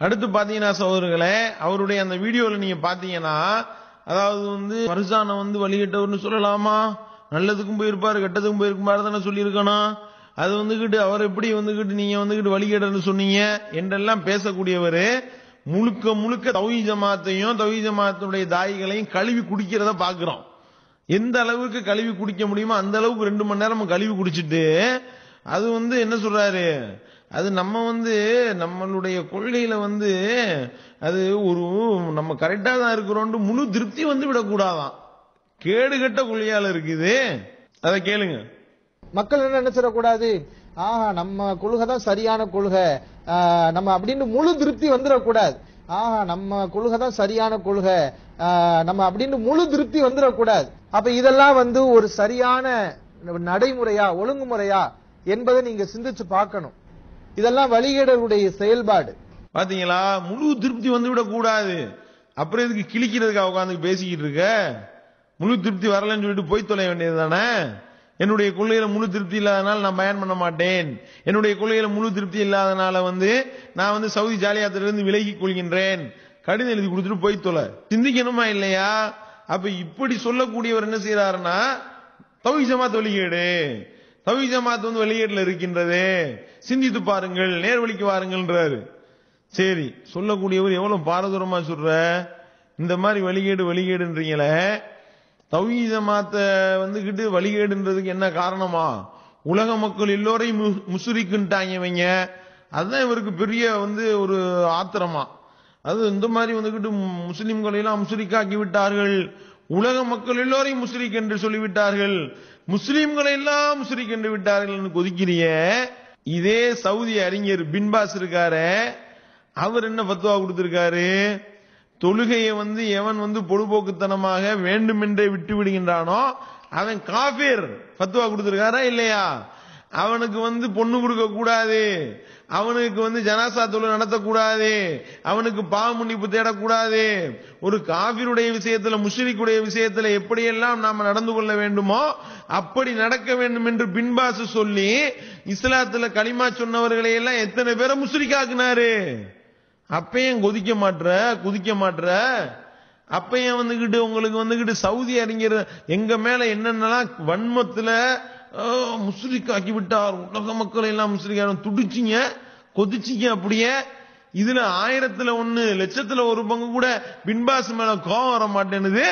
அடுத்து பாத்தீங்கன்னா சகோதரர்களே, அவருடைய அந்த வீடியோல நீங்க பாத்தீங்கன்னா, அதாவது ஃபர்சான வழிகட்டவர்னு சொல்லலாமா? நல்லதுக்கும் போயிருப்பாரு, கெட்டதுக்கும் போயிருப்பாரு தானே சொல்லியிருக்கணும். அது அவர் எப்படி நீங்க வழிகேடன்னு சொன்னீங்க என்றெல்லாம் பேசக்கூடியவர் முழுக்க முழுக்க தௌஹீத் ஜமாத்தையும் தௌஹீத் ஜமாத்துடைய தாயிகளையும் கழுவி குடிக்கிறத பாக்குறோம். எந்த அளவுக்கு கழுவி குடிக்க முடியுமோ அந்த அளவுக்கு 2 மணி நேரம் கழுவி குடிச்சிட்டு அது என்ன சொல்றாரு, அது நம்ம நம்மளுடைய கொள்கையில அது ஒரு நம்ம கரெக்டா தான் இருக்கிறோம் முழு திருப்தி விடக்கூடாதான். கேடுகட்ட கொள்கையால இருக்குது. அதை கேளுங்க. மக்கள் என்ன நினைச்சிடக்கூடாது, நம்ம கொள்கை தான் சரியான கொள்கை, நம்ம அப்படின்னு முழு திருப்தி வந்துடக்கூடாது. நம்ம கொள்கை தான் சரியான கொள்கை, நம்ம அப்படின்னு முழு திருப்தி வந்துடக்கூடாது. அப்ப இதெல்லாம் ஒரு சரியான நடைமுறையா ஒழுங்குமுறையா என்பதை நீங்க சிந்திச்சு பார்க்கணும். இதெல்லாம் வழிகேடருடைய செயல்பாடு. பாத்தீங்களா? முழு திருப்தி விடக் கூடாது. அப்புறம் இதுக்கு கிழிக்கிறதுக்காக உட்காந்து பேசிக்கிட்டு இருக்க. முழு திருப்தி வரலன்னு சொல்லிட்டு போய் தொலை வேண்டியது தானே. என்னுடைய கொள்கையில முழு திருப்தி இல்லாதனால நான் பயன் பண்ண மாட்டேன், என்னுடைய கொள்கையில முழு திருப்தி இல்லாதனால நான் சவுதி ஜாலியாத்திலிருந்து விலகி கொள்கின்றேன், கடிதம் எழுதி கொடுத்துட்டு போய் தொலை. சிந்திக்கணுமா இல்லையா? அப்ப இப்படி சொல்லக்கூடியவர் என்ன செய்யறாருன்னா, தௌஹீத் ஜமாத் வழிகேடு, தௌஹீத் ஜமாத் வெளியேடல இருக்கின்றது, சிந்தித்து பாருங்கள், நேர்வழிக்கு வாருங்கள்ன்றாரு. சரி, சொல்லக்கூடியவர் எவ்வளவு பாரதூரமா சொல்ற. இந்த மாதிரி வழிகேடுன்றீங்களே, தௌஹீத் ஜமாத்தை வழிகேடுன்றதுக்கு என்ன காரணமா? உலக மக்கள் எல்லோரையும் முஸ்ரிக்குன்ட்டாங்க இவங்க. அதுதான் இவருக்கு பெரிய ஒரு ஆத்திரமா. அது இந்த மாதிரி முஸ்லிம்களை எல்லாம் முஸ்ரிக்காக்கி விட்டார்கள், உலக மக்கள் எல்லோரையும் முஸ்ரிக் என்று சொல்லிவிட்டார்கள், முஸ்லிம்களை எல்லாம் முஸ்ரிக் என்று விட்டார்கள் கொதிக்கிறிய. இதே சவுதி அறிஞர் பின்பாஸ் இருக்காரு, அவர் என்ன ஃபத்வா கொடுத்திருக்காரு? தொழுகையை எவன் பொழுதுபோக்குத்தனமாக வேண்டுமென்றே விட்டு விடுகின்றானோ அவன் காஃபிர். ஃபத்வா கொடுத்திருக்காரா இல்லையா? அவனுக்கு பொண்ணு கொடுக்க கூடாது, அவனுக்கு ஜனாசா தொழுகை நடத்தக்கூடாது, அவனுக்கு பாவ மன்னிப்பு தேடக்கூடாது. ஒரு காஃபிருடைய விஷயத்துல, முஷ்ரிக்குடைய விஷயத்துல எப்படியெல்லாம் நாம நடந்து கொள்ள வேண்டுமோ அப்படி நடக்க வேண்டும் என்று பின்பாசு சொல்லி இஸ்லாத்துல களிமா சொன்னவர்களை எல்லாம் எத்தனை பேரை முஷ்ரிக்காக்குனாரு. அப்பையும் குதிக்க மாட்ற. அப்பையும் உங்களுக்கு சவுதி அறிஞர் எங்க மேல என்னென்னலாம் வன்மத்துல முஸ்லிக்காக்கி விட்டார், உலக மக்களை எல்லாம் முஸ்லிக்கார துடிச்சிங்க, கொதிச்சிங்க. அப்படியே இதுல 1000ல் 1 லட்சத்துல 1 பங்கு கூட பின்பாஸ் மேல கோபம் வர மாட்டேனுது.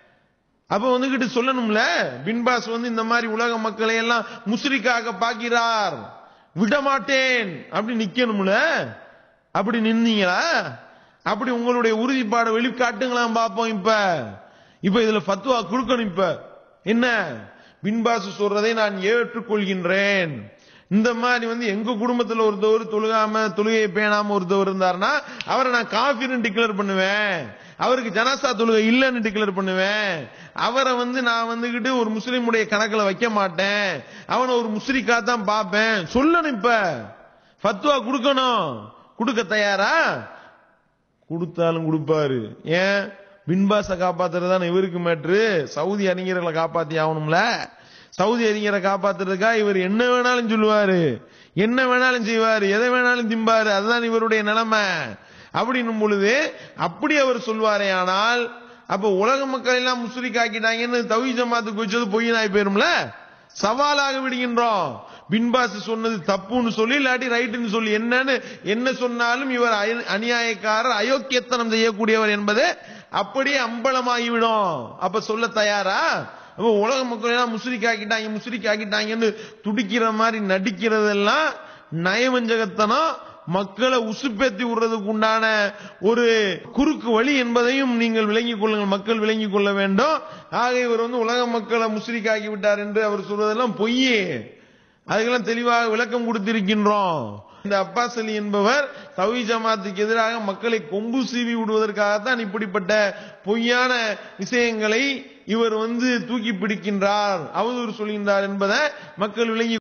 அப்ப சொல்லணும்ல, பின்பாஸ் இந்த மாதிரி உலக மக்களை எல்லாம் முஸ்லிக்காக பார்க்கிறார், விடமாட்டேன் அப்படி நிக்கணும்ல. அப்படி நின்னீங்களா? அப்படி உங்களுடைய உறுதிப்பாடை வெளிக்காட்டுங்களாம் பாப்போம். இப்ப இதுல ஃபத்வா கொடுக்கணும். இப்ப என்ன, பின்பாசு சொல்றதை நான் ஏற்றுக்கொள்கின்றேன். இந்த மாதிரி எங்க குடும்பத்துல ஒருத்தவர் தொழுகையை பேணாம ஒருத்தவர் இருந்தாருன்னா அவரை நான் காஃபிர்னு டிக்ளேர் பண்ணுவேன், அவருக்கு ஜனாசா தொழுகை இல்லைன்னு டிக்ளேர் பண்ணுவேன், அவரை நான் ஒரு முஸ்லீமுடைய கணக்குல வைக்க மாட்டேன், அவனை ஒரு முஸ்லிக்கா தான் பார்ப்பேன். சொல்லணும். இப்ப ஃபத்வா கொடுக்கணும். கொடுக்க தயாரா? கொடுத்தாலும் கொடுப்பாரு. ஏன்? பின்பாச காப்பாத்துறதுதான் இவருக்கு மேட்ரு. சவுதி அறிஞர்களை காப்பாத்தி ஆகணும்ல. சவுதி அறிஞரை காப்பாத்துறதுக்கா இவர் என்ன வேணாலும் சொல்லுவாரு, என்ன வேணாலும் செய்வாரு, எதை வேணாலும் திம்பாரு. அதுதான் இவருடைய நிலைமை. அப்படின்னும் பொழுது அப்படி அவர் சொல்வாரே ஆனால் அப்ப உலக மக்கள் எல்லாம் முஸ்லிக் ஆக்கிட்டாங்கன்னு தௌஹீத் ஜமாத்துக்கு வச்சது பொய்னாய் போயிரும்ல. சவாலாக விடுகின்றோம். பின்பாஸ் சொன்னது தப்புன்னு சொல்லி இல்லாட்டி ரைட்டுன்னு சொல்லி என்ன சொன்னாலும் இவர் அநியாயக்காரர், அயோக்கியத்தனம் செய்யக்கூடியவர் என்பது அப்படியே அம்பலமாகிவிடும். அப்ப சொல்ல தயாரா? உலக மக்கள் எல்லாம் முஸ்லிக் ஆக்கிட்டாங்கன்னு துடிக்கிற மாதிரி நடிக்கிறதெல்லாம் நயவஞ்சகத்தனம், மக்களை உசுப்பேத்தி விடுறதுக்கு உண்டான ஒரு குறுக்கு வழி என்பதையும் நீங்கள் விளங்கிக் கொள்ளுங்கள், மக்கள் விளங்கிக் கொள்ள வேண்டும். ஆக இவர் உலக மக்களை முஸ்லிக் ஆக்கி விட்டார் என்று அவர் சொல்வதெல்லாம் பொய்யே. அதுக்கெல்லாம் தெளிவாக விளக்கம் கொடுத்திருக்கின்றோம். இந்த அப்பாஸ் அலி என்பவர் தௌஹீத் ஜமாத்துக்கு எதிராக மக்களை கொம்பு சீவி விடுவதற்காகத்தான் இப்படிப்பட்ட பொய்யான விஷயங்களை இவர் தூக்கி பிடிக்கின்றார், அவதூறு சொல்கின்றார் என்பதை மக்கள் விளங்கி